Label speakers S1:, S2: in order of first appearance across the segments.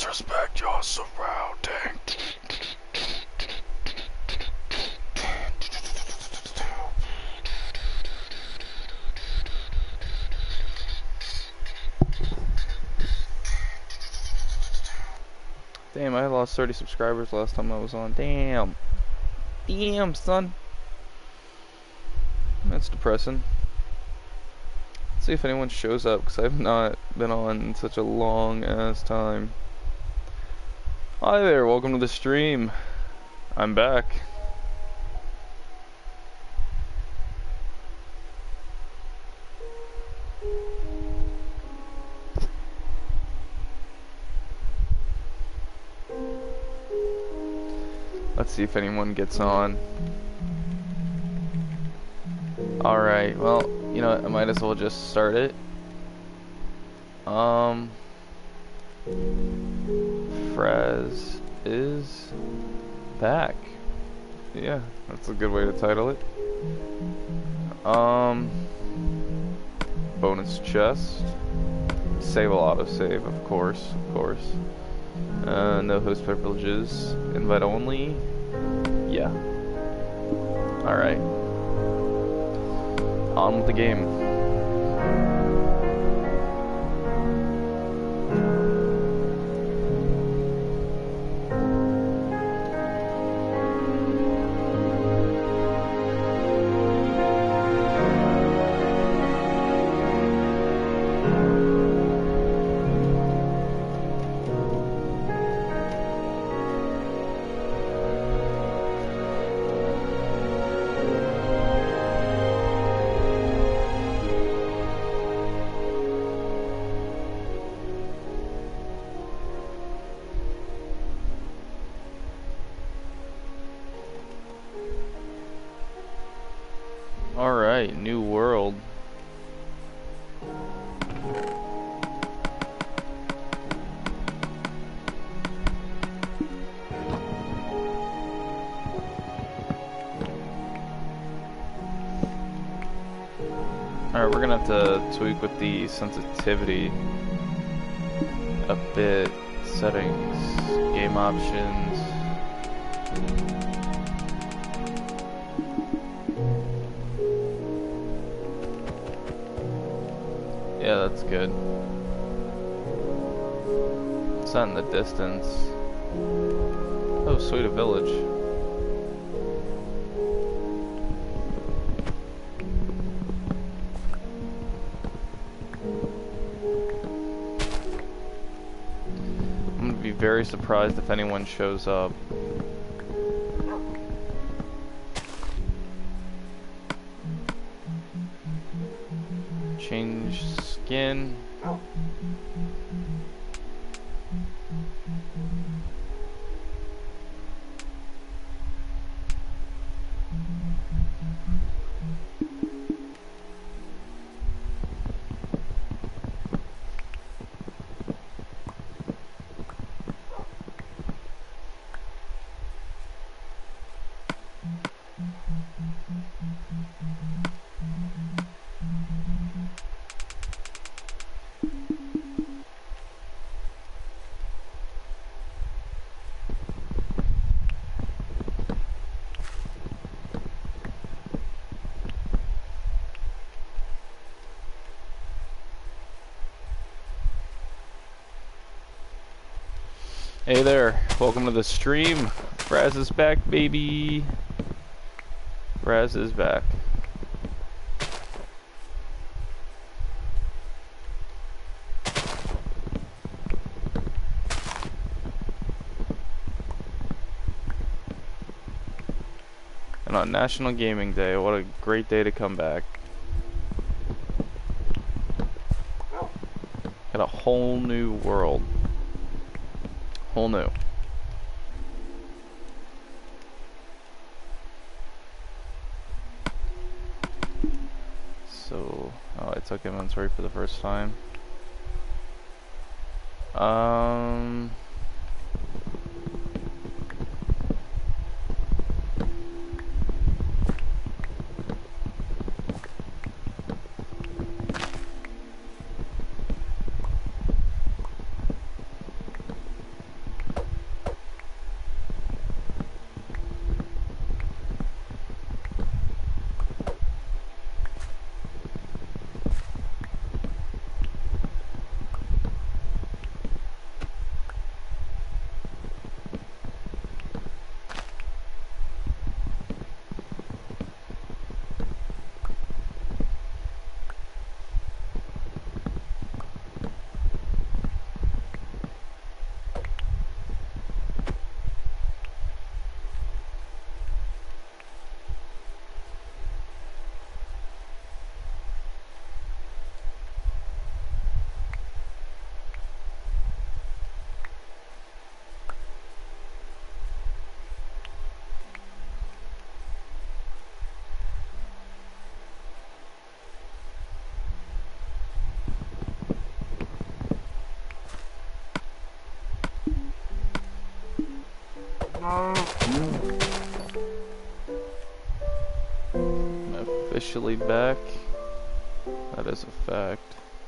S1: Respect your surrounding.
S2: Damn, I lost 30 subscribers last time I was on. Damn. Damn, son. That's depressing. Let's see if anyone shows up, because I've not been on in such a long ass time. Hi there, welcome to the stream. I'm back. Let's see if anyone gets on. Alright, well, you know what, I might as well just start it. Fraz is back. Yeah, that's a good way to title it. Bonus chest. Save a autosave, of course. No host privileges. Invite only. Yeah. Alright. On with the game. Alright, new world. Alright, we're gonna have to tweak with the sensitivity a bit. Settings, game options. Yeah, that's good. It's not in the distance. Oh, sweet, a village. I'm gonna be very surprised if anyone shows up. Change skin. Hey there, welcome to the stream. Fraz is back, baby. Fraz is back. And on National Gaming Day, what a great day to come back. Got a whole new world. Whole new. So, oh, I took inventory for the first time. I'm officially back. That is a fact.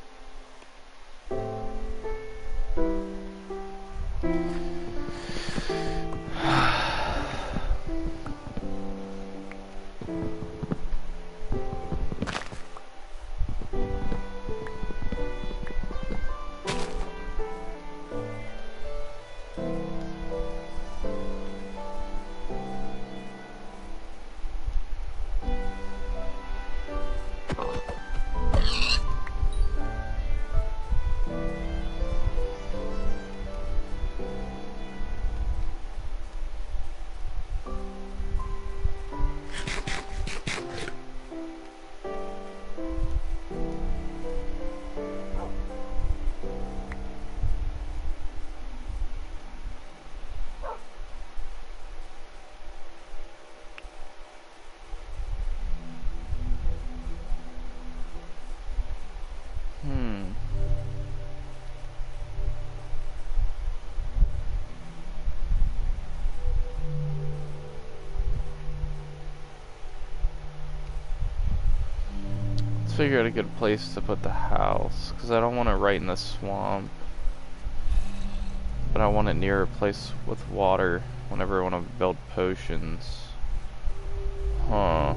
S2: Let's figure out a good place to put the house, because I don't want it right in the swamp, but I want it near a place with water whenever I want to build potions. Huh.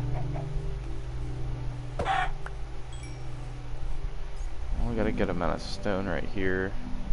S2: We gotta get a amount of stone right here.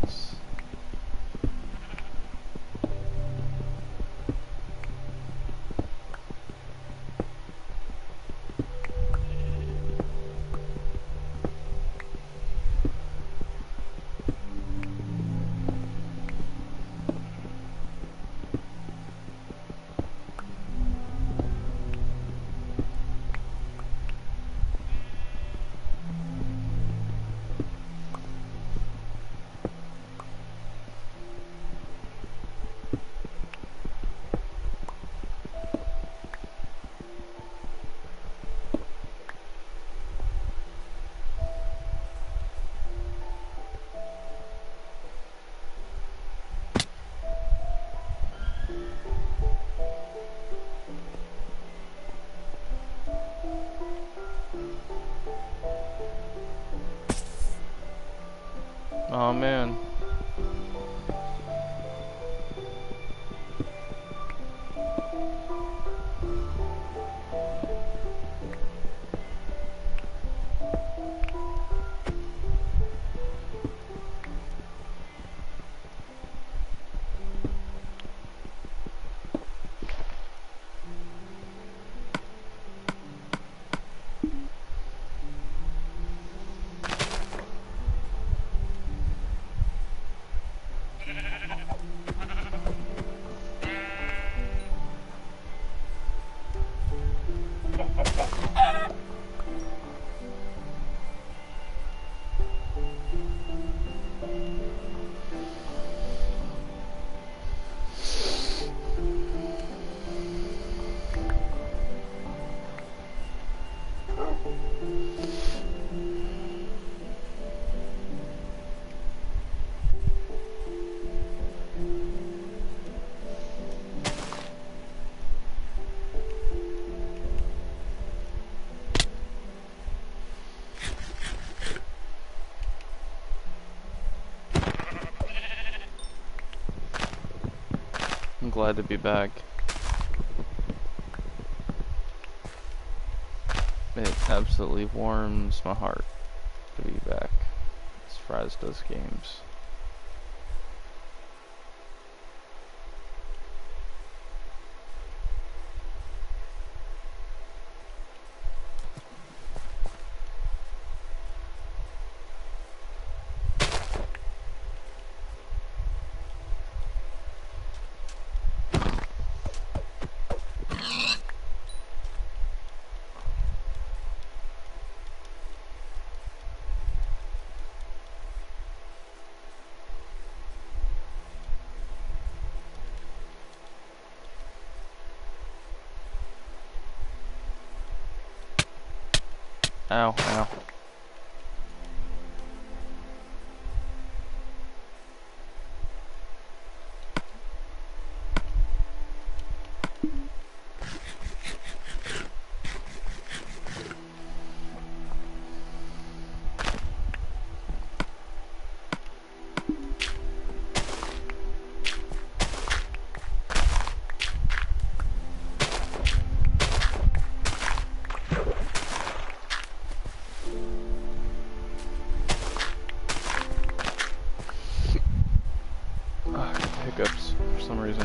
S2: Oh man. I'm glad to be back. It absolutely warms my heart to be back as Fraz does games. Ow, ow. hiccups for some reason.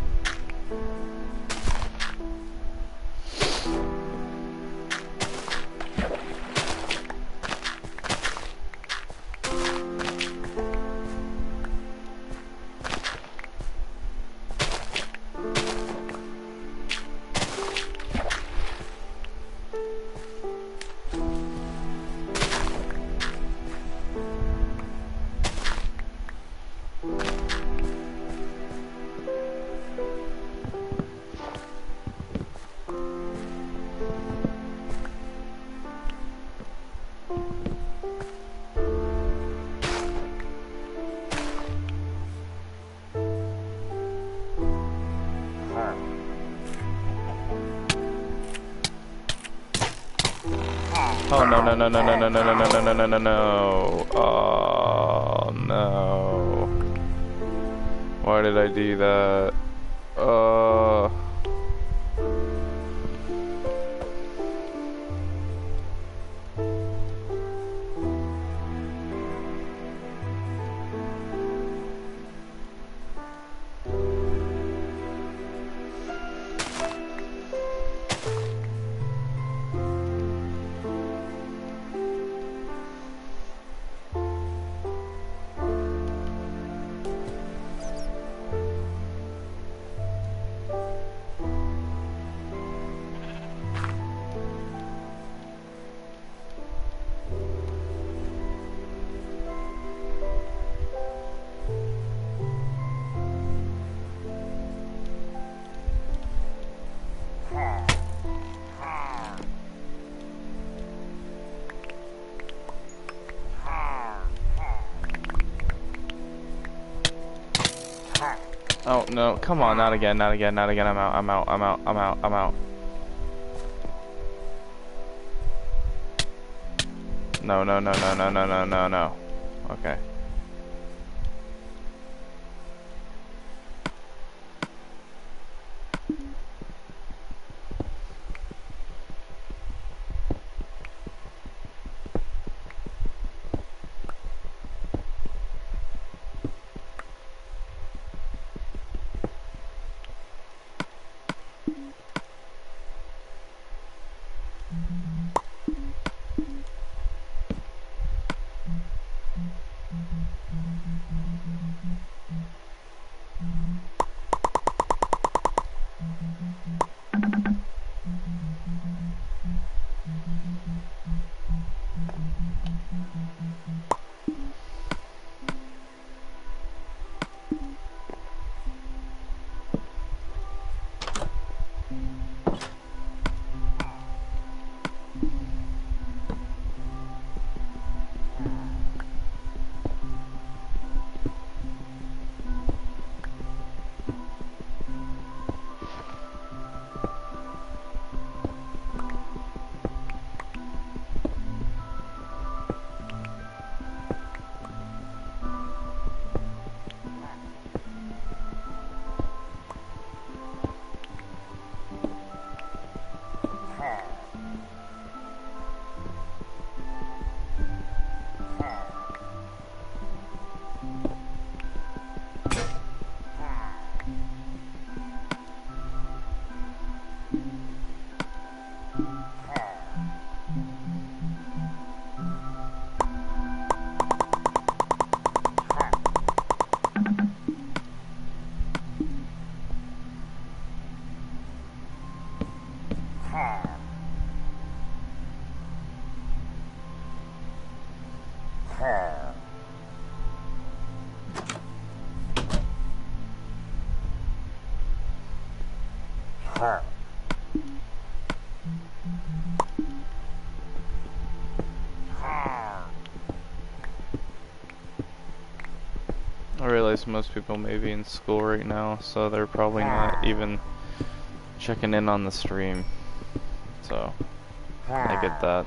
S2: Oh no no no no no no no no no no no no no! Oh no! Why did I do that? Oh no, come on, not again, not again, not again, I'm out, I'm out, I'm out, I'm out, I'm out. No, no, no, no, no, no, no, no, no. Okay. I realize most people may be in school right now, so they're probably not even checking in on the stream. So, I get that.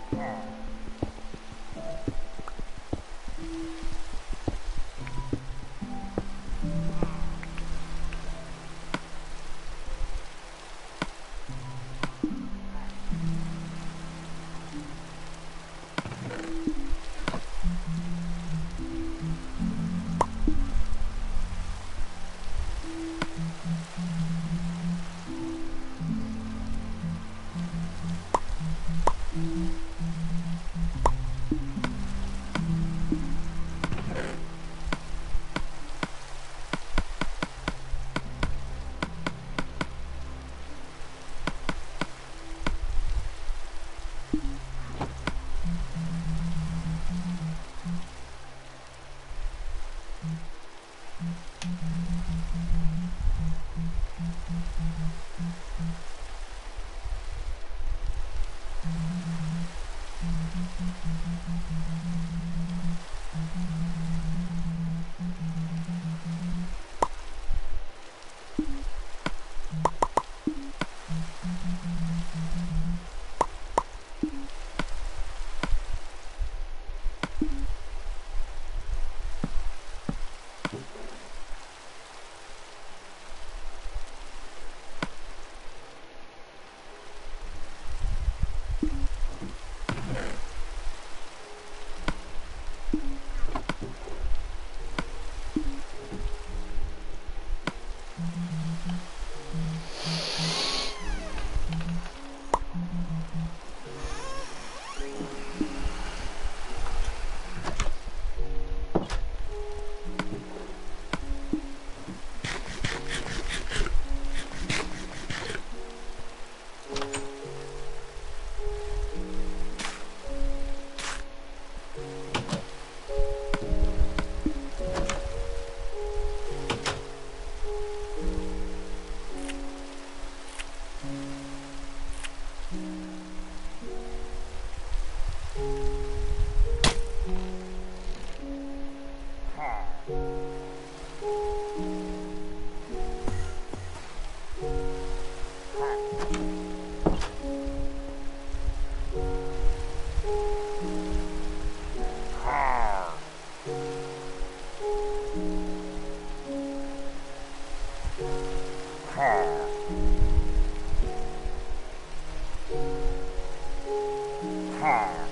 S1: Ha!